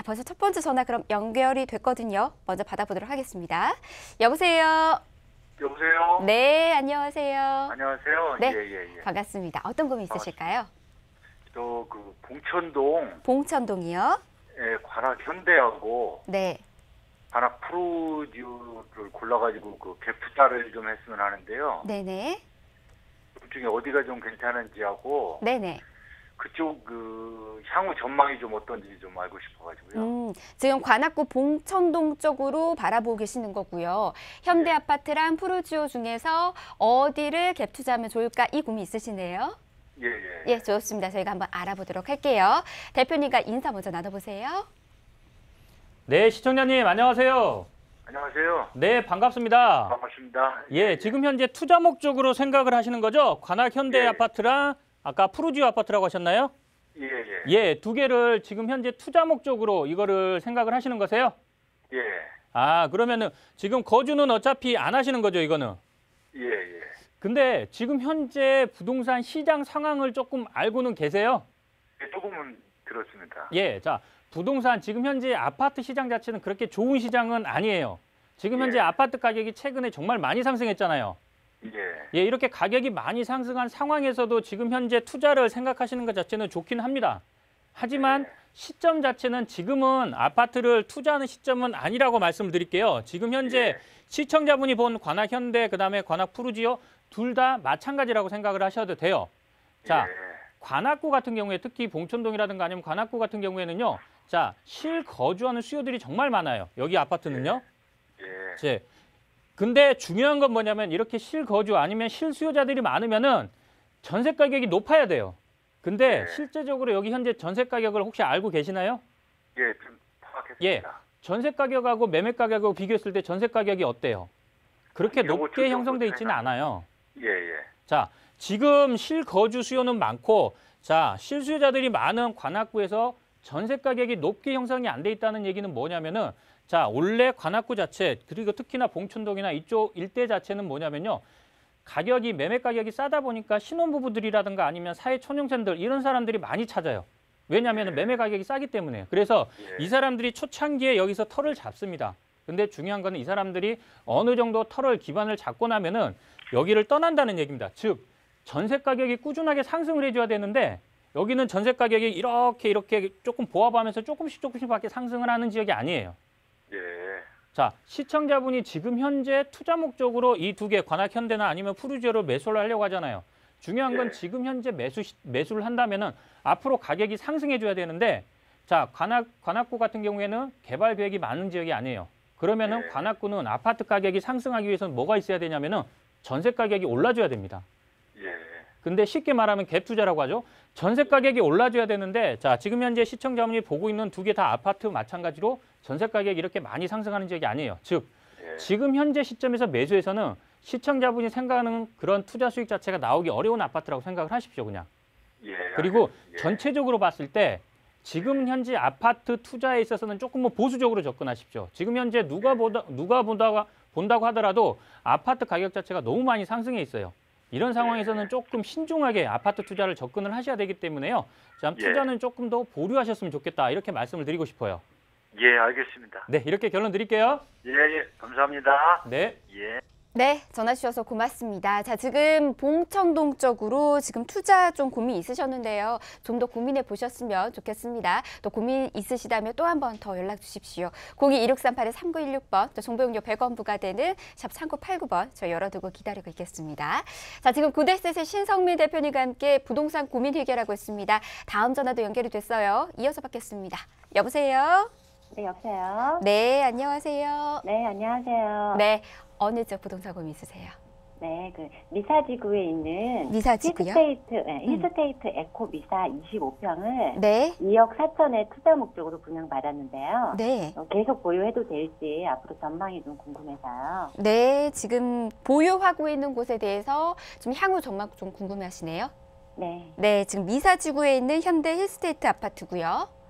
자, 벌써 첫 번째 전화 그럼 연결이 됐거든요. 먼저 받아보도록 하겠습니다. 여보세요? 여보세요? 네, 안녕하세요. 안녕하세요. 네, 예. 반갑습니다. 어떤 고민 있으실까요? 저 그 봉천동 봉천동이요? 관악 현대하고 네. 관악 푸르지오를 골라가지고 그 갭 투자를 좀 했으면 하는데요. 네네. 그 중에 어디가 좀 괜찮은지 하고 네네. 그쪽 그 향후 전망이 좀 어떤지 좀 알고 싶어가지고요. 지금 관악구 봉천동 쪽으로 바라보고 계시는 거고요. 현대 아파트랑 푸르지오 중에서 어디를 갭 투자하면 좋을까 이 고민 있으시네요. 예, 좋습니다. 저희가 한번 알아보도록 할게요. 대표님과 인사 먼저 나눠보세요. 네, 시청자님 안녕하세요. 안녕하세요. 네, 반갑습니다. 반갑습니다. 예, 지금 현재 투자 목적으로 생각을 하시는 거죠? 관악 현대 아파트랑 아까 푸르지오 아파트라고 하셨나요? 예, 두 개를 지금 현재 투자 목적으로 이거를 생각을 하시는 거세요? 예. 아, 그러면은 지금 거주는 어차피 안 하시는 거죠, 이거는? 예. 근데 지금 현재 부동산 시장 상황을 조금 알고는 계세요? 예, 조금은 들었습니다. 예, 자, 부동산 지금 현재 아파트 시장 자체는 그렇게 좋은 시장은 아니에요. 지금 현재 아파트 가격이 최근에 정말 많이 상승했잖아요. 예, 이렇게 가격이 많이 상승한 상황에서도 지금 현재 투자를 생각하시는 것 자체는 좋긴 합니다. 하지만 시점 자체는 지금은 아파트를 투자하는 시점은 아니라고 말씀을 드릴게요. 지금 현재 시청자분이 본 관악 현대, 그다음에 관악 푸르지오 둘 다 마찬가지라고 생각을 하셔도 돼요. 자, 관악구 같은 경우에 특히 봉천동이라든가 아니면 관악구 같은 경우에는요. 자, 실거주하는 수요들이 정말 많아요. 여기 아파트는요. 근데 중요한 건 뭐냐면 이렇게 실거주 아니면 실수요자들이 많으면은 전세 가격이 높아야 돼요. 근데 실제적으로 여기 현재 전세 가격을 혹시 알고 계시나요? 예, 좀 파악했습니다. 예, 전세 가격하고 매매 가격하고 비교했을 때 전세 가격이 어때요? 그렇게 높게 형성돼 있지는 않아요. 자, 지금 실거주 수요는 많고, 자, 실수요자들이 많은 관악구에서 전세 가격이 높게 형성이 안 돼 있다는 얘기는 뭐냐면은, 자, 원래 관악구 자체, 그리고 특히나 봉천동이나 이쪽 일대 자체는 뭐냐면요. 가격이, 매매 가격이 싸다 보니까 신혼부부들이라든가 아니면 사회초년생들 이런 사람들이 많이 찾아요. 왜냐하면 매매 가격이 싸기 때문에. 그래서 이 사람들이 초창기에 여기서 털을 잡습니다. 근데 중요한 거는 이 사람들이 어느 정도 털을 기반을 잡고 나면은 여기를 떠난다는 얘기입니다. 즉, 전세 가격이 꾸준하게 상승을 해줘야 되는데 여기는 전세 가격이 이렇게 조금 보합하면서 조금씩밖에 상승을 하는 지역이 아니에요. 자, 시청자분이 지금 현재 투자 목적으로 이 두 개, 관악 현대나 아니면 푸르지오를 매수를 하려고 하잖아요. 중요한 건 지금 현재 매수를 한다면은 앞으로 가격이 상승해줘야 되는데, 자, 관악구 같은 경우에는 개발 계획이 많은 지역이 아니에요. 그러면은 관악구는 아파트 가격이 상승하기 위해서는 뭐가 있어야 되냐면은 전세 가격이 올라줘야 됩니다. 근데 쉽게 말하면 갭 투자라고 하죠. 전세 가격이 올라줘야 되는데, 자, 지금 현재 시청자분이 보고 있는 두 개 다 아파트 마찬가지로 전세 가격이 이렇게 많이 상승하는 지역이 아니에요. 즉, 지금 현재 시점에서 매수해서는 시청자분이 생각하는 그런 투자 수익 자체가 나오기 어려운 아파트라고 생각을 하십시오, 그냥. 그리고 전체적으로 봤을 때 지금 현재 아파트 투자에 있어서는 조금 보수적으로 접근하십시오. 지금 현재 누가 본다고 하더라도 아파트 가격 자체가 너무 많이 상승해 있어요. 이런 상황에서는 조금 신중하게 아파트 투자를 접근을 하셔야 되기 때문에요. 참 투자는 조금 더 보류하셨으면 좋겠다. 이렇게 말씀을 드리고 싶어요. 예, 알겠습니다. 네, 이렇게 결론 드릴게요. 예, 감사합니다. 네. 네, 전화 주셔서 고맙습니다. 자, 지금 봉천동 쪽으로 지금 투자 좀 고민 있으셨는데요. 좀 더 고민해 보셨으면 좋겠습니다. 또 고민 있으시다면 또 한 번 더 연락 주십시오. 02-1638-3916번, 또 정보용료 100원 부과되는 샵 3989번 저희 열어두고 기다리고 있겠습니다. 자, 지금 구데스의 신성민 대표님과 함께 부동산 고민 해결하고 있습니다. 다음 전화도 연결이 됐어요. 이어서 받겠습니다. 여보세요? 네, 여보세요? 네, 안녕하세요. 네, 안녕하세요. 네, 어느 쪽 부동산 고민 있으세요? 네, 그 미사지구에 있는 미사지구요? 힐스테이트 에코 미사 25평을 네. 2억 4천에 투자 목적으로 분양받았는데요. 네. 계속 보유해도 될지 앞으로 전망이 좀 궁금해서요. 네, 지금 보유하고 있는 곳에 대해서 좀 향후 전망 좀 궁금해하시네요. 네. 네, 지금 미사지구에 있는 현대 힐스테이트 아파트고요.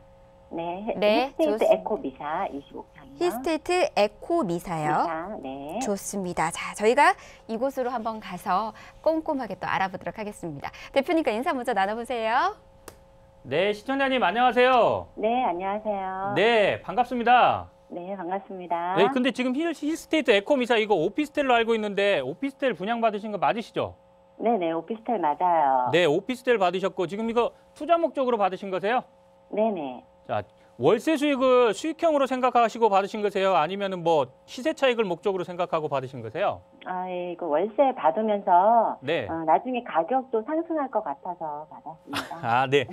네, 힐스테이트 에코 미사 25평이요. 힐스테이트 에코 미사요. 미사, 네. 좋습니다. 자, 저희가 이곳으로 한번 가서 꼼꼼하게 또 알아보도록 하겠습니다. 대표님과 인사 먼저 나눠보세요. 네, 시청자님 안녕하세요. 네, 안녕하세요. 네, 반갑습니다. 네, 반갑습니다. 네, 근데 지금 힐스테이트 에코미사 이거 오피스텔로 알고 있는데 오피스텔 분양 받으신 거 맞으시죠? 네네, 오피스텔 맞아요. 네, 오피스텔 받으셨고 지금 이거 투자 목적으로 받으신 거세요? 네네. 자, 월세 수익을 수익형으로 생각하시고 받으신 거세요? 아니면은 뭐 시세 차익을 목적으로 생각하고 받으신 거세요? 아, 예, 이거 월세 받으면서 네. 나중에 가격도 상승할 것 같아서 받았습니다. 아, 네.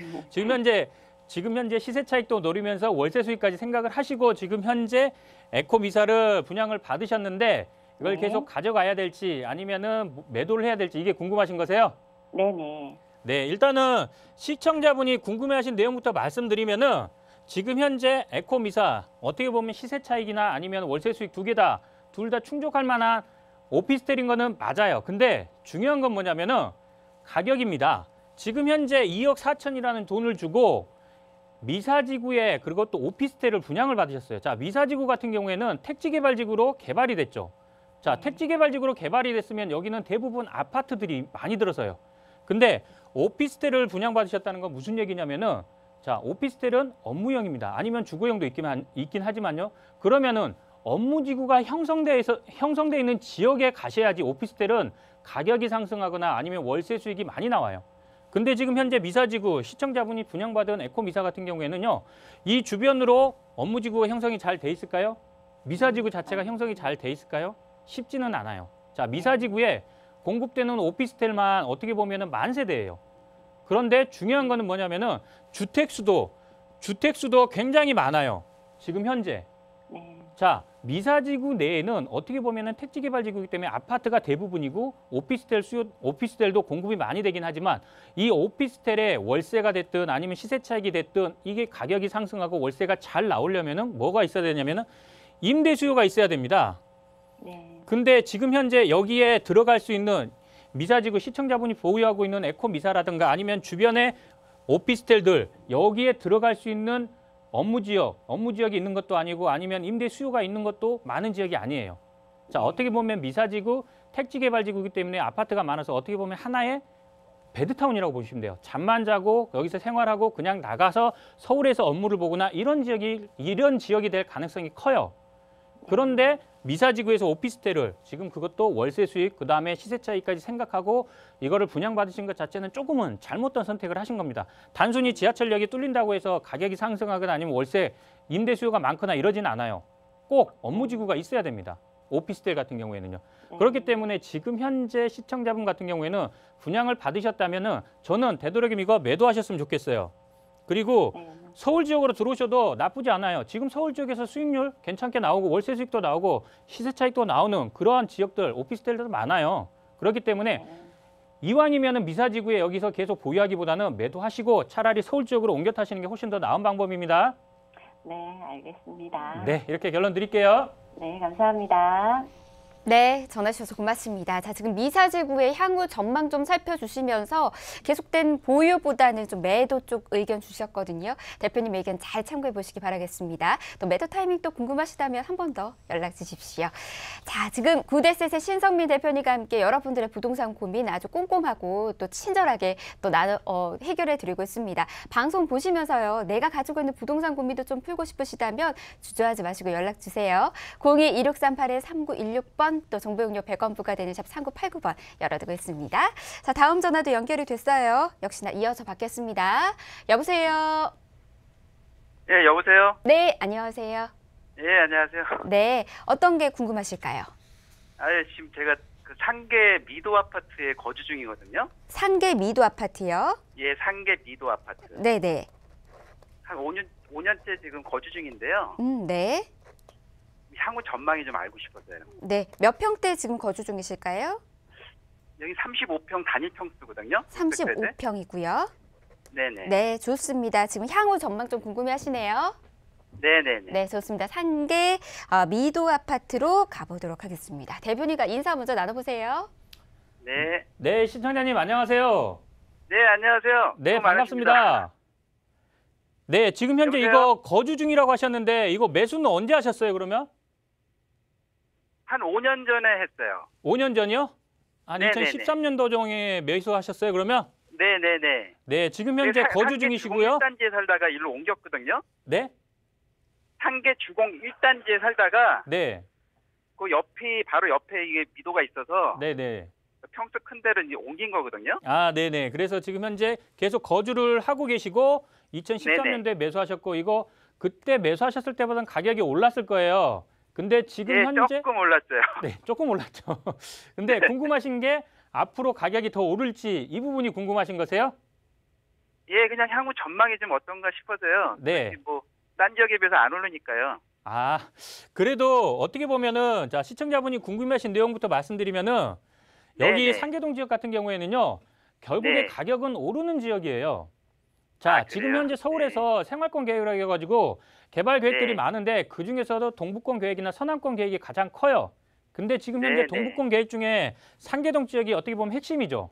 지금 현재 시세 차익도 노리면서 월세 수익까지 생각을 하시고 지금 현재 에코미사를 분양을 받으셨는데 이걸 네. 계속 가져가야 될지 아니면은 매도를 해야 될지 이게 궁금하신 거세요? 네네. 네, 일단은 시청자분이 궁금해하신 내용부터 말씀드리면은 지금 현재 에코미사 어떻게 보면 시세 차익이나 아니면 월세 수익 둘 다 충족할 만한 오피스텔인 거는 맞아요. 근데 중요한 건 뭐냐면은 가격입니다. 지금 현재 2억 4천이라는 돈을 주고 미사지구에 그리고 또 오피스텔을 분양을 받으셨어요. 자, 미사지구 같은 경우에는 택지개발지구로 개발이 됐죠. 자, 택지개발지구로 개발이 됐으면 여기는 대부분 아파트들이 많이 들어서요. 근데 오피스텔을 분양받으셨다는 건 무슨 얘기냐면은 자, 오피스텔은 업무형입니다. 아니면 주거형도 있긴 하지만요. 그러면은 업무지구가 형성돼 있는 지역에 가셔야지 오피스텔은 가격이 상승하거나 아니면 월세 수익이 많이 나와요. 근데 지금 현재 미사지구 시청자분이 분양받은 에코미사 같은 경우에는요. 이 주변으로 업무지구가 형성이 잘 돼 있을까요? 미사지구 자체가 형성이 잘 돼 있을까요? 쉽지는 않아요. 자, 미사지구에 공급되는 오피스텔만 어떻게 보면은 만 세대예요. 그런데 중요한 거는 뭐냐면은 주택수도 굉장히 많아요. 지금 현재. 네. 자, 미사지구 내에는 어떻게 보면은 택지개발지구이기 때문에 아파트가 대부분이고 오피스텔도 공급이 많이 되긴 하지만 이 오피스텔의 월세가 됐든 아니면 시세 차익이 됐든 이게 가격이 상승하고 월세가 잘 나오려면은 뭐가 있어야 되냐면은 임대 수요가 있어야 됩니다. 네. 근데 지금 현재 여기에 들어갈 수 있는 미사지구 시청자분이 보유하고 있는 에코미사라든가 아니면 주변의 오피스텔들 여기에 들어갈 수 있는 업무지역이 있는 것도 아니고 아니면 임대 수요가 있는 것도 많은 지역이 아니에요. 자, 어떻게 보면 미사지구, 택지개발지구이기 때문에 아파트가 많아서 어떻게 보면 하나의 베드타운이라고 보시면 돼요. 잠만 자고 여기서 생활하고 그냥 나가서 서울에서 업무를 보거나 이런 지역이 될 가능성이 커요. 그런데 미사지구에서 오피스텔을 지금 그것도 월세 수익 그다음에 시세 차익까지 생각하고 이거를 분양받으신 것 자체는 조금은 잘못된 선택을 하신 겁니다. 단순히 지하철역이 뚫린다고 해서 가격이 상승하거나 아니면 월세 임대 수요가 많거나 이러진 않아요. 꼭 업무지구가 있어야 됩니다. 오피스텔 같은 경우에는요. 그렇기 때문에 지금 현재 시청자분 같은 경우에는 분양을 받으셨다면은 저는 되도록이면 이거 매도하셨으면 좋겠어요. 그리고 서울 지역으로 들어오셔도 나쁘지 않아요. 지금 서울 지역에서 수익률 괜찮게 나오고 월세 수익도 나오고 시세 차익도 나오는 그러한 지역들, 오피스텔들도 많아요. 그렇기 때문에 이왕이면은 미사지구에 여기서 계속 보유하기보다는 매도하시고 차라리 서울 지역으로 옮겨 타시는 게 훨씬 더 나은 방법입니다. 네, 알겠습니다. 네, 이렇게 결론 드릴게요. 네, 감사합니다. 네, 전화 주셔서 고맙습니다. 자, 지금 미사지구의 향후 전망 좀 살펴주시면서 계속된 보유보다는 좀 매도 쪽 의견 주셨거든요. 대표님 의견 잘 참고해 보시기 바라겠습니다. 또 매도 타이밍 또 궁금하시다면 한 번 더 연락 주십시오. 자, 지금 구대셋의 신성민 대표님과 함께 여러분들의 부동산 고민 아주 꼼꼼하고 또 친절하게 또 해결해 드리고 있습니다. 방송 보시면서요. 내가 가지고 있는 부동산 고민도 좀 풀고 싶으시다면 주저하지 마시고 연락 주세요. 02-2638-3916번 또 정보용료 100원 부과되는 샵 3989번 열어두고 있습니다. 자, 다음 전화도 연결이 됐어요. 역시나 이어서 받겠습니다. 여보세요. 예, 여보세요? 네, 안녕하세요. 예, 안녕하세요. 네, 어떤 게 궁금하실까요? 예, 지금 제가 그 상계 미도 아파트에 거주 중이거든요. 상계 미도 아파트요? 예, 상계 미도 아파트. 네네. 한 5년째 지금 거주 중인데요. 네. 향후 전망이 좀 알고 싶었어요. 네, 몇 평대 지금 거주 중이실까요? 여기 35평 단일 평수거든요. 35평이고요. 네네. 네, 좋습니다. 지금 향후 전망 좀 궁금해하시네요. 네네네. 네, 좋습니다. 상계 미도 아파트로 가보도록 하겠습니다. 대표님과 인사 먼저 나눠보세요. 네. 네, 시청자님 안녕하세요. 네, 안녕하세요. 네, 수고 반갑습니다. 많으십니다. 네, 지금 현재 여보세요? 이거 거주 중이라고 하셨는데 이거 매수는 언제 하셨어요, 그러면? 한 5년 전에 했어요. 5년 전이요? 한 네네네. 2013년도 정에 매수하셨어요, 그러면? 네네네. 네, 지금 현재 거주 중이시고요. 1단지에 살다가 일로 옮겼거든요. 네? 상계 주공 1단지에 살다가 네. 그 옆이 바로 옆에 이게 미도가 있어서 네네. 평수 큰 데를 이제 옮긴 거거든요. 아, 네네. 그래서 지금 현재 계속 거주를 하고 계시고 2013년도에 매수하셨고 이거 그때 매수하셨을 때보다는 가격이 올랐을 거예요. 근데 지금 예, 현재 조금 올랐어요. 네, 조금 올랐죠. 근데 궁금하신 게 앞으로 가격이 더 오를지 이 부분이 궁금하신 거세요? 예, 그냥 향후 전망이 좀 어떤가 싶어서요. 네. 딴 지역에 비해서 안 오르니까요. 아, 그래도 어떻게 보면은 자, 시청자분이 궁금해하신 내용부터 말씀드리면은 여기 네네. 상계동 지역 같은 경우에는요. 결국에 네. 가격은 오르는 지역이에요. 자, 아, 지금 그래요? 현재 서울에서 생활권 계획이라고 해가지고 개발 계획들이 네. 많은데 그중에서도 동북권 계획이나 서남권 계획이 가장 커요. 근데 지금 현재 네, 동북권 계획 중에 상계동 지역이 어떻게 보면 핵심이죠.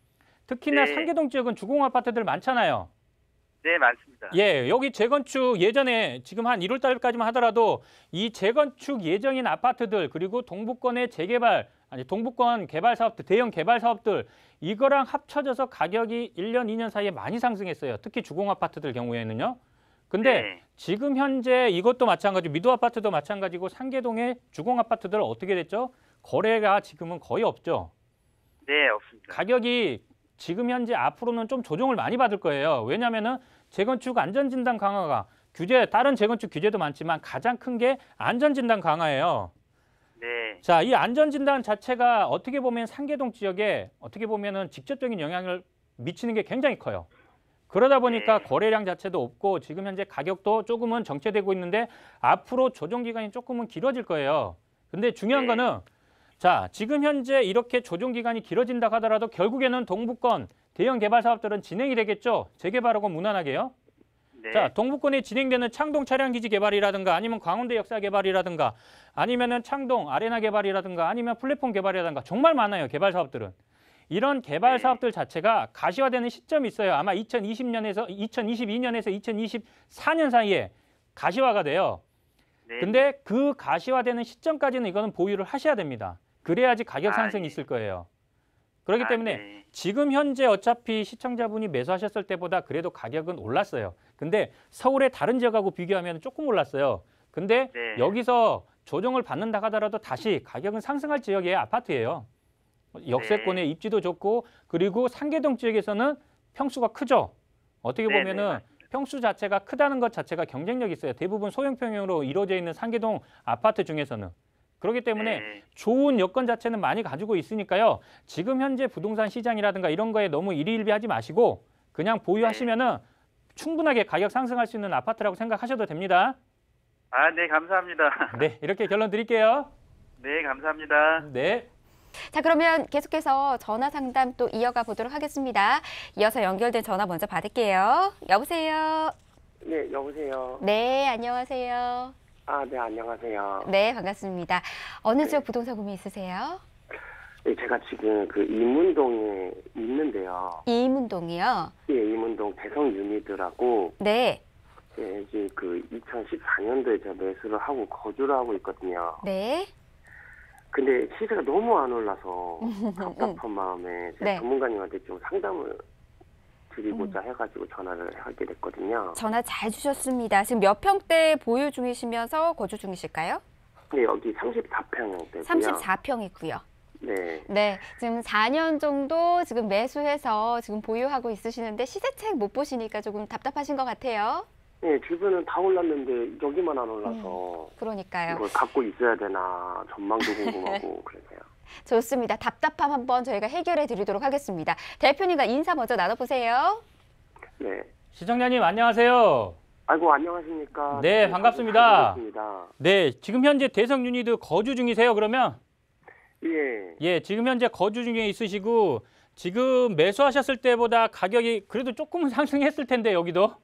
특히나 네. 상계동 지역은 주공 아파트들 많잖아요. 네, 많습니다. 예, 여기 재건축 예전에 지금 한 1월 달까지만 하더라도 이 재건축 예정인 아파트들 그리고 동북권의 재개발 아니 동북권 개발 사업들 대형 개발 사업들 이거랑 합쳐져서 가격이 1년, 2년 사이에 많이 상승했어요. 특히 주공 아파트들 경우에는요. 근데 네. 지금 현재 이것도 마찬가지고 미도 아파트도 마찬가지고 상계동의 주공 아파트들 어떻게 됐죠? 거래가 지금은 거의 없죠. 네, 없습니다. 가격이 지금 현재 앞으로는 좀 조정을 많이 받을 거예요. 왜냐하면은 재건축 안전진단 강화가 다른 재건축 규제도 많지만 가장 큰 게 안전진단 강화예요. 네. 자, 이 안전진단 자체가 어떻게 보면 상계동 지역에 어떻게 보면은 직접적인 영향을 미치는 게 굉장히 커요. 그러다 보니까 네. 거래량 자체도 없고 지금 현재 가격도 조금은 정체되고 있는데 앞으로 조정 기간이 조금은 길어질 거예요. 근데 중요한 네. 거는 자, 지금 현재 이렇게 조정 기간이 길어진다 하더라도 결국에는 동북권 대형 개발 사업들은 진행이 되겠죠. 재개발하고 무난하게요. 네. 자, 동북권에 진행되는 창동 차량기지 개발이라든가 아니면 광운대 역사 개발이라든가 아니면은 창동 아레나 개발이라든가 아니면 플랫폼 개발이라든가 정말 많아요. 개발 사업들은. 이런 개발 사업들 자체가 가시화되는 시점이 있어요. 아마 2022년에서 2024년 사이에 가시화가 돼요. 네. 근데 그 가시화되는 시점까지는 이거는 보유를 하셔야 됩니다. 그래야지 가격 상승이 예. 있을 거예요. 그렇기 때문에 네. 지금 현재 어차피 시청자분이 매수하셨을 때보다 그래도 가격은 올랐어요. 근데 서울의 다른 지역하고 비교하면 조금 올랐어요. 근데 네. 여기서 조정을 받는다 하더라도 다시 가격은 상승할 지역의 아파트예요. 역세권의 입지도 좋고 그리고 상계동 지역에서는 평수가 크죠. 어떻게 네, 보면은 맞습니다. 평수 자체가 크다는 것 자체가 경쟁력이 있어요. 대부분 소형평형으로 이루어져 있는 상계동 아파트 중에서는. 그렇기 때문에 네. 좋은 여건 자체는 많이 가지고 있으니까요. 지금 현재 부동산 시장이라든가 이런 거에 너무 일희일비하지 마시고 그냥 보유하시면은 충분하게 가격 상승할 수 있는 아파트라고 생각하셔도 됩니다. 아, 네, 감사합니다. 네, 이렇게 결론 드릴게요. 네, 감사합니다. 네. 자, 그러면 계속해서 전화 상담 또 이어가 보도록 하겠습니다. 이어서 연결된 전화 먼저 받을게요. 여보세요. 네, 여보세요. 네, 안녕하세요. 아, 네, 안녕하세요. 네, 반갑습니다. 어느 지역 부동산 고민 있으세요? 네, 제가 지금 그 이문동에 있는데요. 이문동이요. 예, 이문동 대성 유니드라고, 네, 예, 이제 그 2014년도에 제가 매수를 하고 거주를 하고 있거든요. 네. 근데 시세가 너무 안 올라서 답답한 마음에 제가 네. 전문가님한테 좀 상담을 드리고자 해가지고 전화를 하게 됐거든요. 전화 잘 주셨습니다. 지금 몇 평대 보유 중이시면서 거주 중이실까요? 네, 여기 34평대고요. 34평이고요. 네. 네, 지금 4년 정도 지금 매수해서 지금 보유하고 있으시는데 시세책 못 보시니까 조금 답답하신 것 같아요. 네, 주변은 다 올랐는데 여기만 안 올라서 그러니까요. 이걸 갖고 있어야 되나 전망도 궁금하고 그래서요. 좋습니다. 답답함 한번 저희가 해결해 드리도록 하겠습니다. 대표님과 인사 먼저 나눠보세요. 네. 시청자님 안녕하세요. 아이고, 안녕하십니까. 네, 반갑습니다. 반갑습니다. 네, 지금 현재 대성 유니드 거주 중이세요, 그러면? 예. 예, 지금 현재 거주 중에 있으시고 지금 매수하셨을 때보다 가격이 그래도 조금은 상승했을 텐데 여기도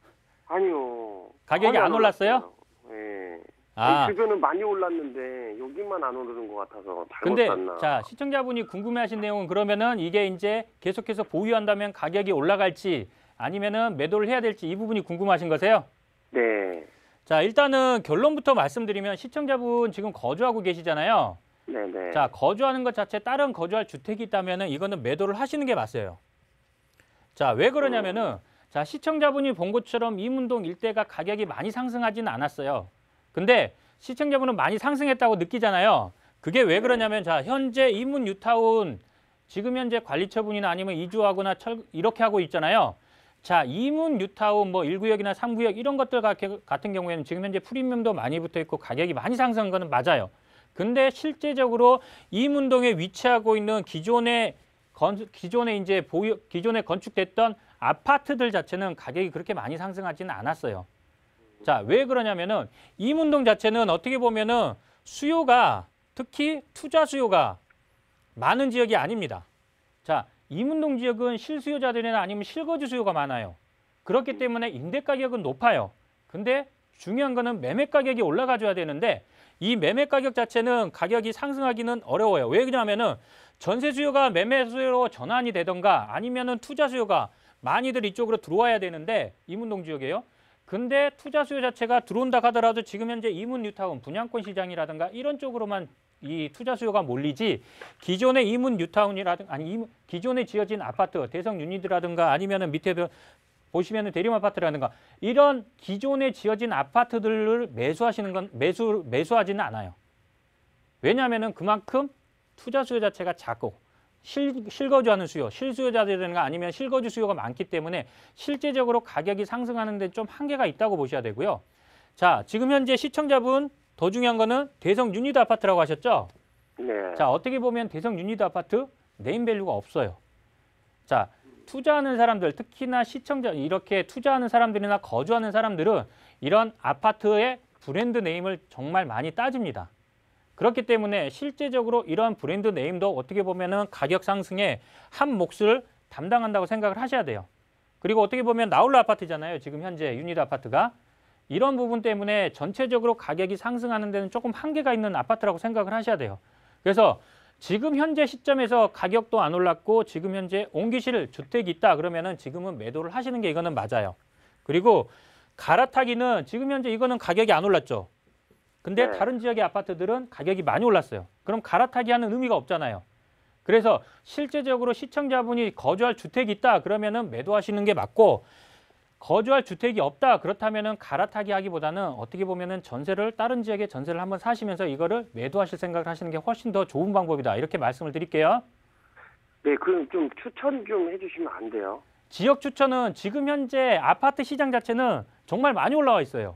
아니요. 가격이 거의 안 올랐어요? 예. 아, 주변은 많이 올랐는데 여기만 안 오르는 것 같아서 잘못 근데 샀나. 자 시청자분이 궁금해하신 내용은 그러면은 이게 이제 계속해서 보유한다면 가격이 올라갈지 아니면은 매도를 해야 될지 이 부분이 궁금하신 거세요? 네. 자 일단은 결론부터 말씀드리면 시청자분 지금 거주하고 계시잖아요. 네네. 자 거주하는 것 자체 다른 거주할 주택이 있다면은 이거는 매도를 하시는 게 맞아요. 자, 왜 그러냐면은 자, 시청자분이 본 것처럼 이문동 일대가 가격이 많이 상승하지는 않았어요. 근데 시청자분은 많이 상승했다고 느끼잖아요. 그게 왜 그러냐면 자, 현재 이문 뉴타운 지금 현재 관리처분이나 아니면 이주하거나 이렇게 하고 있잖아요. 자, 이문 뉴타운 뭐 1구역이나 3구역 이런 것들 같은 경우에는 지금 현재 프리미엄도 많이 붙어 있고 가격이 많이 상승한 거는 맞아요. 근데 실제적으로 이문동에 위치하고 있는 기존에 기존에 건축됐던 아파트들 자체는 가격이 그렇게 많이 상승하지는 않았어요. 자, 왜 그러냐면은 이문동 자체는 어떻게 보면은 수요가 특히 투자 수요가 많은 지역이 아닙니다. 자, 이문동 지역은 실수요자들이나 아니면 실거주 수요가 많아요. 그렇기 때문에 임대 가격은 높아요. 근데 중요한 거는 매매 가격이 올라가줘야 되는데 이 매매 가격 자체는 가격이 상승하기는 어려워요. 왜 그러냐면은 전세 수요가 매매 수요로 전환이 되던가 아니면은 투자 수요가 많이들 이쪽으로 들어와야 되는데 이문동 지역에요. 근데 투자 수요 자체가 들어온다 하더라도 지금 현재 이문 뉴타운 분양권 시장이라든가 이런 쪽으로만 이 투자 수요가 몰리지 기존의 이문 뉴타운이라든가 아니 기존에 지어진 아파트 대성 유니드라든가 아니면은 밑에도 보시면은 대림 아파트라든가 이런 기존에 지어진 아파트들을 매수하시는 건 매수하지는 않아요. 왜냐하면은 그만큼 투자 수요 자체가 작고 실거주하는 수요, 실수요자들이나 아니면 실거주 수요가 많기 때문에 실제적으로 가격이 상승하는 데 좀 한계가 있다고 보셔야 되고요. 자, 지금 현재 시청자분 더 중요한 거는 대성 유니드 아파트라고 하셨죠? 네. 자, 어떻게 보면 대성 유니드 아파트 네임밸류가 없어요. 자, 투자하는 사람들, 특히나 시청자 이렇게 투자하는 사람들이나 거주하는 사람들은 이런 아파트의 브랜드 네임을 정말 많이 따집니다. 그렇기 때문에 실제적으로 이러한 브랜드 네임도 어떻게 보면은 가격 상승에 한 몫을 담당한다고 생각을 하셔야 돼요. 그리고 어떻게 보면 나홀로 아파트잖아요. 지금 현재 유니드 아파트가. 이런 부분 때문에 전체적으로 가격이 상승하는 데는 조금 한계가 있는 아파트라고 생각을 하셔야 돼요. 그래서 지금 현재 시점에서 가격도 안 올랐고 지금 현재 옮기실 주택이 있다 그러면은 지금은 매도를 하시는 게 이거는 맞아요. 그리고 갈아타기는 지금 현재 이거는 가격이 안 올랐죠. 근데 네. 다른 지역의 아파트들은 가격이 많이 올랐어요. 그럼 갈아타기 하는 의미가 없잖아요. 그래서 실제적으로 시청자분이 거주할 주택이 있다 그러면은 매도하시는 게 맞고 거주할 주택이 없다 그렇다면은 갈아타기 하기보다는 어떻게 보면은 전세를 다른 지역에 전세를 한번 사시면서 이거를 매도하실 생각을 하시는 게 훨씬 더 좋은 방법이다. 이렇게 말씀을 드릴게요. 네, 그럼 좀 추천 좀 해주시면 안 돼요? 지역 추천은 지금 현재 아파트 시장 자체는 정말 많이 올라와 있어요.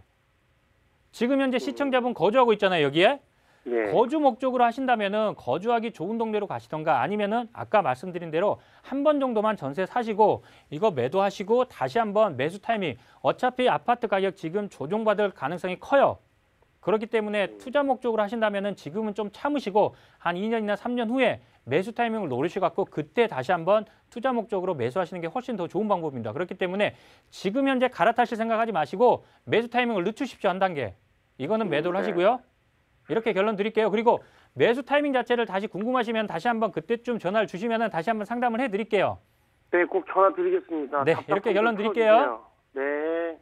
지금 현재 시청자분 거주하고 있잖아요, 여기에. 네. 거주 목적으로 하신다면은 거주하기 좋은 동네로 가시던가 아니면은 아까 말씀드린 대로 한 번 정도만 전세 사시고 이거 매도하시고 다시 한번 매수 타이밍. 어차피 아파트 가격 지금 조정받을 가능성이 커요. 그렇기 때문에 투자 목적으로 하신다면은 지금은 좀 참으시고 한 2년이나 3년 후에 매수 타이밍을 노리셔갖고 그때 다시 한번 투자 목적으로 매수하시는 게 훨씬 더 좋은 방법입니다. 그렇기 때문에 지금 현재 갈아타실 생각하지 마시고 매수 타이밍을 늦추십시오. 한 단계. 이거는 매도를 하시고요. 이렇게 결론 드릴게요. 그리고 매수 타이밍 자체를 다시 궁금하시면 다시 한번 그때쯤 전화를 주시면 다시 한번 상담을 해드릴게요. 네, 꼭 전화 드리겠습니다. 네, 이렇게 결론 드릴게요. 네.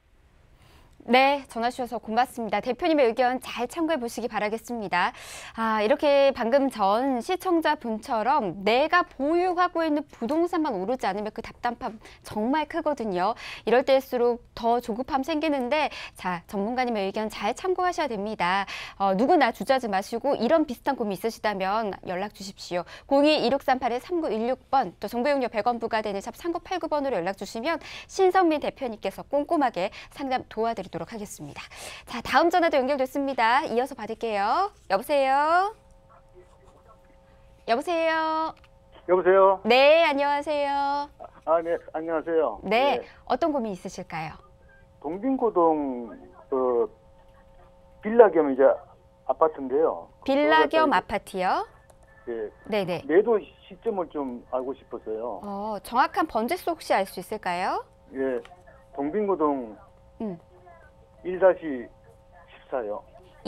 네, 전화 주셔서 고맙습니다. 대표님의 의견 잘 참고해 보시기 바라겠습니다. 이렇게 방금 전 시청자분처럼 내가 보유하고 있는 부동산만 오르지 않으면 그 답답함 정말 크거든요. 이럴 때일수록 더 조급함 생기는데 자, 전문가님의 의견 잘 참고하셔야 됩니다. 누구나 주저하지 마시고 이런 비슷한 고민 있으시다면 연락 주십시오. 02-2638-3916번 또 정보용료 100원 부과되는 샵 3989번으로 연락 주시면 신성민 대표님께서 꼼꼼하게 상담 도와드리도록 하겠습니다. 자, 다음 전화도 연결됐습니다. 이어서 받을게요. 여보세요? 여보세요? 여보세요? 네, 안녕하세요. 네, 안녕하세요. 네, 어떤 고민 있으실까요? 동빙고동 빌라 겸 이제 아파트인데요. 빌라 겸 아파트요? 네. 네네. 매도 시점을 좀 알고 싶었어요. 정확한 번지수 혹시 알 수 있을까요? 예, 동빙고동 1-14요.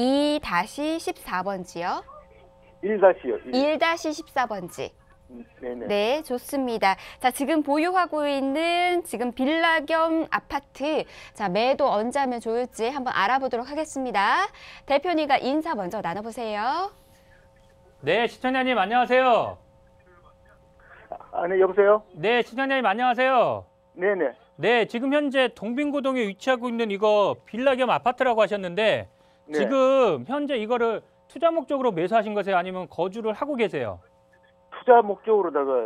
2-14번지요? 1-요. 1-14번지. 네네. 네, 좋습니다. 자, 지금 보유하고 있는 지금 빌라 겸 아파트. 자, 매도 언제 하면 좋을지 한번 알아보도록 하겠습니다. 대표님과 인사 먼저 나눠보세요. 네, 시청자님 안녕하세요. 네, 여보세요? 네, 시청자님 안녕하세요. 네네. 네, 지금 현재 동빙고동에 위치하고 있는 이거 빌라 겸 아파트라고 하셨는데 네. 지금 현재 이거를 투자 목적으로 매수하신 거세요? 아니면 거주를 하고 계세요? 투자 목적으로다가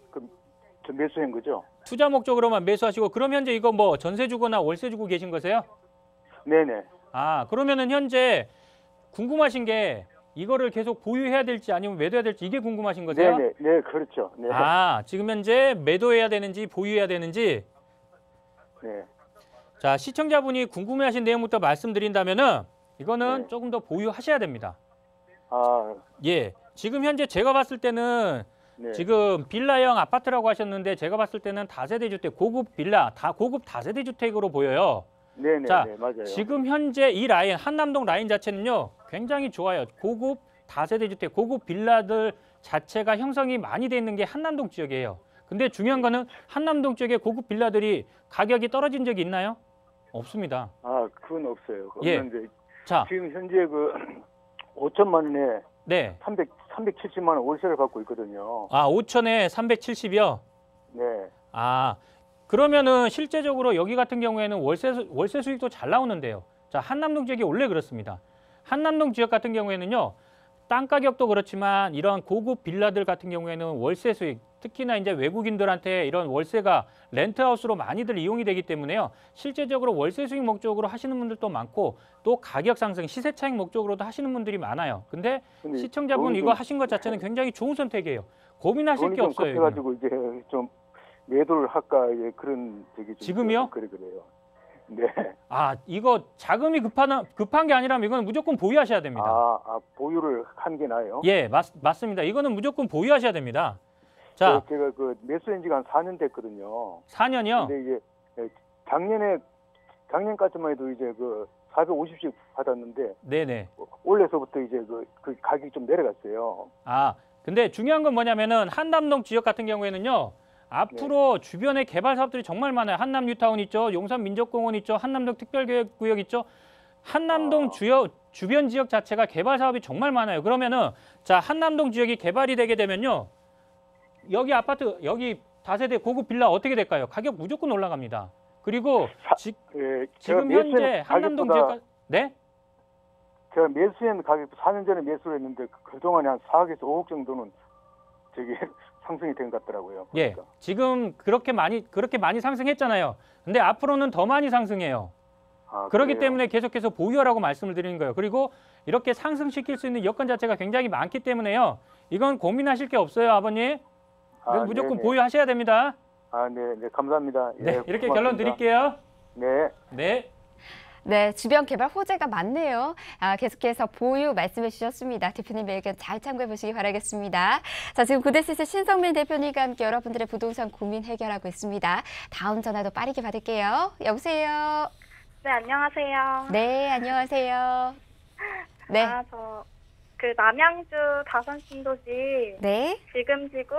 저 매수한 거죠? 투자 목적으로만 매수하시고 그럼 현재 이거 뭐 전세 주거나 월세 주고 계신 거세요? 네네. 아, 그러면은 현재 궁금하신 게 이거를 계속 보유해야 될지 아니면 매도해야 될지 이게 궁금하신 거세요? 네네. 네, 그렇죠. 네. 아, 지금 현재 매도해야 되는지 보유해야 되는지. 네. 자, 시청자분이 궁금해하신 내용부터 말씀드린다면은 이거는 네. 조금 더 보유하셔야 됩니다. 아, 예, 지금 현재 제가 봤을 때는 네. 지금 빌라형 아파트라고 하셨는데 제가 봤을 때는 다세대 주택, 고급 빌라, 고급 다세대 주택으로 보여요. 네네. 자, 네, 맞아요. 지금 현재 이 라인, 한남동 라인 자체는요, 굉장히 좋아요. 고급 다세대 주택, 고급 빌라들 자체가 형성이 많이 돼 있는 게 한남동 지역이에요. 근데 중요한 거는 한남동 지역의 고급 빌라들이 가격이 떨어진 적이 있나요? 없습니다. 아, 그건 없어요. 예. 없는데 자, 지금 현재 5천만 원에 네. 370만 원 월세를 받고 있거든요. 아, 5천에 370이요? 네. 아, 그러면은 실제적으로 여기 같은 경우에는 월세 수익도 잘 나오는데요. 자, 한남동 지역이 원래 그렇습니다. 한남동 지역 같은 경우에는요, 땅 가격도 그렇지만 이런 고급 빌라들 같은 경우에는 월세 수익, 특히나 이제 외국인들한테 이런 월세가 렌트하우스로 많이들 이용이 되기 때문에요. 실제적으로 월세 수익 목적으로 하시는 분들도 많고 또 가격 상승, 시세 차익 목적으로도 하시는 분들이 많아요. 근데 시청자분 돈이 이거 좀- 하신 것 자체는 굉장히 좋은 선택이에요. 고민하실 돈이 게 좀 없어요. 이거는. 급해가지고 이제 좀 매도를 할까 그런 좀 지금이요? 그래요. 네. 아, 이거 자금이 급한 게 아니라면 이거는 무조건 보유하셔야 됩니다. 보유를 한 게 나아요? 예, 맞습니다. 이거는 무조건 보유하셔야 됩니다. 자, 제가 매수한 지가 한 4년 됐거든요. 4년이요? 근데 이제 작년까지만 해도 이제 450씩 받았는데 네네. 올해서부터 이제 그 가격이 좀 내려갔어요. 아, 근데 중요한 건 뭐냐면은 한남동 지역 같은 경우에는요. 앞으로 주변에 개발 사업들이 정말 많아요. 한남 뉴타운 있죠. 용산 민족공원 있죠. 한남동 특별구역 있죠. 한남동 주변 지역 자체가 개발 사업이 정말 많아요. 그러면은 자, 한남동 지역이 개발이 되게 되면요. 여기 아파트, 여기 다세대 고급 빌라 어떻게 될까요? 가격 무조건 올라갑니다. 그리고 예, 지금 제가 현재 매수한 한남동 가격보다 지역 네? 제가 매수한 가격도 4년 전에 매수를 했는데 그동안에 한 4억에서 5억 정도는 저기 상승이 된 것 같더라고요. 예. 보니까. 지금 그렇게 많이 상승했잖아요. 근데 앞으로는 더 많이 상승해요. 그렇기 그래요? 때문에 계속해서 보유하라고 말씀을 드리는 거예요. 그리고 이렇게 상승시킬 수 있는 여건 자체가 굉장히 많기 때문에요. 이건 고민하실 게 없어요, 아버님. 그래서 무조건 네네. 보유하셔야 됩니다. 네, 감사합니다. 네, 예, 이렇게 고맙습니다. 결론 드릴게요. 네. 네. 네, 주변 개발 호재가 많네요. 계속해서 보유 말씀해 주셨습니다. 대표님의 의견 잘 참고해 보시기 바라겠습니다. 자, 지금 구데스스 신성민 대표님과 함께 여러분들의 부동산 고민 해결하고 있습니다. 다음 전화도 빠르게 받을게요. 여보세요. 네, 안녕하세요. 네, 안녕하세요. 네. 저 남양주 다산 신도시 네. 지금 지구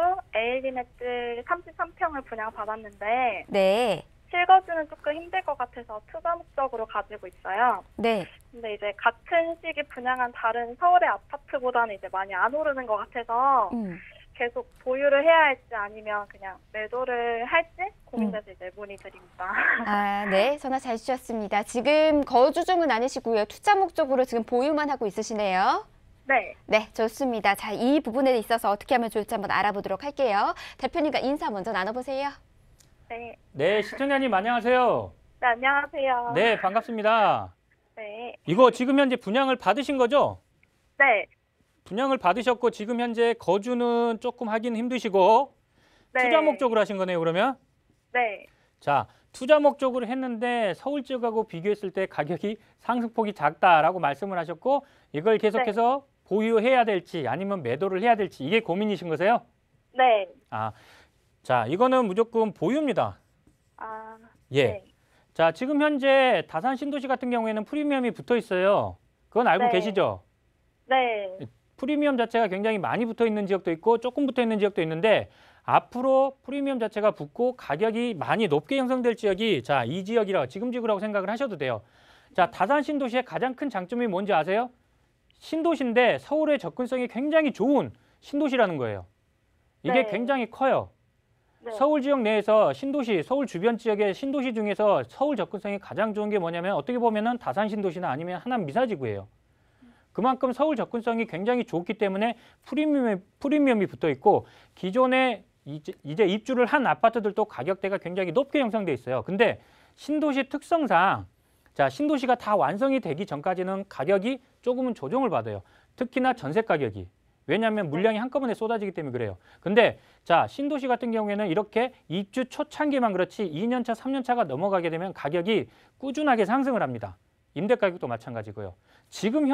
에일리네트 33평을 분양받았는데 네. 실거주는 조금 힘들 것 같아서 투자 목적으로 가지고 있어요. 네. 근데 이제 같은 시기 분양한 다른 서울의 아파트보다는 이제 많이 안 오르는 것 같아서 계속 보유를 해야 할지 아니면 그냥 매도를 할지 고민돼서 이제 문의드립니다. 네. 전화 잘 주셨습니다. 지금 거주 중은 아니시고요. 투자 목적으로 지금 보유만 하고 있으시네요. 네. 네, 좋습니다. 자, 이 부분에 있어서 어떻게 하면 좋을지 한번 알아보도록 할게요. 대표님과 인사 먼저 나눠보세요. 네. 네, 시청자님 안녕하세요. 네, 안녕하세요. 네, 반갑습니다. 네. 이거 지금 현재 분양을 받으신 거죠? 네. 분양을 받으셨고 지금 현재 거주는 조금 하긴 힘드시고 네. 투자 목적으로 하신 거네요, 그러면? 네. 자, 투자 목적으로 했는데 서울 지역하고 비교했을 때 가격이 상승폭이 작다라고 말씀을 하셨고 이걸 계속해서 보유해야 될지 아니면 매도를 해야 될지 이게 고민이신 거세요? 네. 자, 이거는 무조건 보유입니다. 예. 네. 자, 지금 현재 다산 신도시 같은 경우에는 프리미엄이 붙어 있어요. 그건 알고 네. 계시죠? 네. 프리미엄 자체가 굉장히 많이 붙어 있는 지역도 있고 조금 붙어 있는 지역도 있는데 앞으로 프리미엄 자체가 붙고 가격이 많이 높게 형성될 지역이 자, 이 지역이라고 지금 지구라고 생각을 하셔도 돼요. 자, 다산 신도시의 가장 큰 장점이 뭔지 아세요? 신도시인데 서울의 접근성이 굉장히 좋은 신도시라는 거예요. 이게 네. 굉장히 커요. 네. 서울 지역 내에서 신도시, 서울 주변 지역의 신도시 중에서 서울 접근성이 가장 좋은 게 뭐냐면 어떻게 보면은 다산 신도시나 아니면 하남 미사지구예요. 그만큼 서울 접근성이 굉장히 좋기 때문에 프리미엄이 붙어 있고 기존에 이제 입주를 한 아파트들도 가격대가 굉장히 높게 형성돼 있어요. 근데 신도시 특성상 자, 신도시가 다 완성이 되기 전까지는 가격이 조금은 조정을 받아요. 특히나 전세 가격이. 왜냐하면 물량이 한꺼번에 쏟아지기 때문에 그래요. 근데 자, 신도시 같은 경우에는 이렇게 입주 초창기만 그렇지 2년차, 3년차가 넘어가게 되면 가격이 꾸준하게 상승을 합니다. 임대 가격도 마찬가지고요. 지금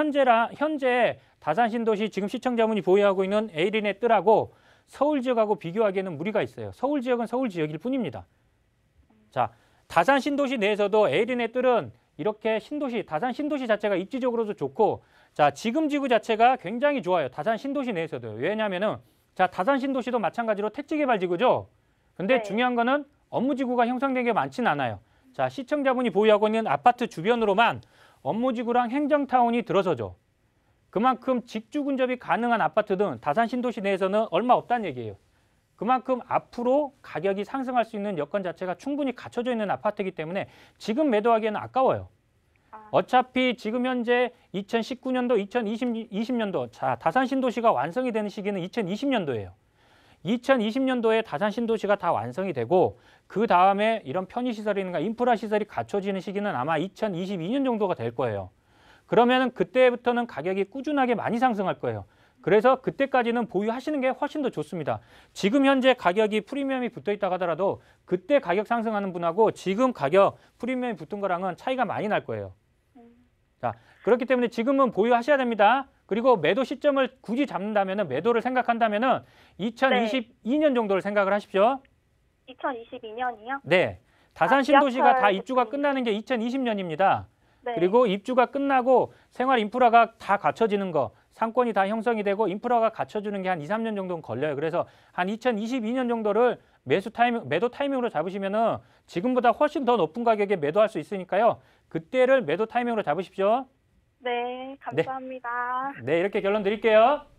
현재 다산 신도시 지금 시청자분이 보유하고 있는 에이린의 뜰하고 서울 지역하고 비교하기에는 무리가 있어요. 서울 지역은 서울 지역일 뿐입니다. 자, 다산 신도시 내에서도 에이린의 뜰은 이렇게 다산 신도시 자체가 입지적으로도 좋고 자, 지금 지구 자체가 굉장히 좋아요. 다산 신도시 내에서도. 왜냐하면은 자, 다산 신도시도 마찬가지로 택지 개발 지구죠. 근데 네. 중요한 거는 업무 지구가 형성된 게 많지는 않아요. 자, 시청자분이 보유하고 있는 아파트 주변으로만 업무 지구랑 행정타운이 들어서죠. 그만큼 직주 근접이 가능한 아파트든 다산 신도시 내에서는 얼마 없다는 얘기예요. 그만큼 앞으로 가격이 상승할 수 있는 여건 자체가 충분히 갖춰져 있는 아파트이기 때문에 지금 매도하기에는 아까워요. 어차피 지금 현재 2019년도, 2020년도 자, 다산 신도시가 완성이 되는 시기는 2020년도예요. 2020년도에 다산 신도시가 다 완성이 되고 그 다음에 이런 편의시설이나 인프라 시설이 갖춰지는 시기는 아마 2022년 정도가 될 거예요. 그러면은 그때부터는 가격이 꾸준하게 많이 상승할 거예요. 그래서 그때까지는 보유하시는 게 훨씬 더 좋습니다. 지금 현재 가격이 프리미엄이 붙어 있다고 하더라도 그때 가격 상승하는 분하고 지금 가격 프리미엄이 붙은 거랑은 차이가 많이 날 거예요. 자, 그렇기 때문에 지금은 보유하셔야 됩니다. 그리고 매도 시점을 굳이 잡는다면은 매도를 생각한다면은 2022년 정도를 생각을 하십시오. 2022년이요? 네. 다산 신도시가 다 지하철 입주가 끝나는 게 2020년입니다. 네. 그리고 입주가 끝나고 생활 인프라가 다 갖춰지는 거, 상권이 다 형성이 되고 인프라가 갖춰주는 게 한 2, 3년 정도는 걸려요. 그래서 한 2022년 정도를 매도 타이밍으로 잡으시면은 지금보다 훨씬 더 높은 가격에 매도할 수 있으니까요. 그때를 매도 타이밍으로 잡으십시오. 네, 감사합니다. 네, 이렇게 결론 드릴게요.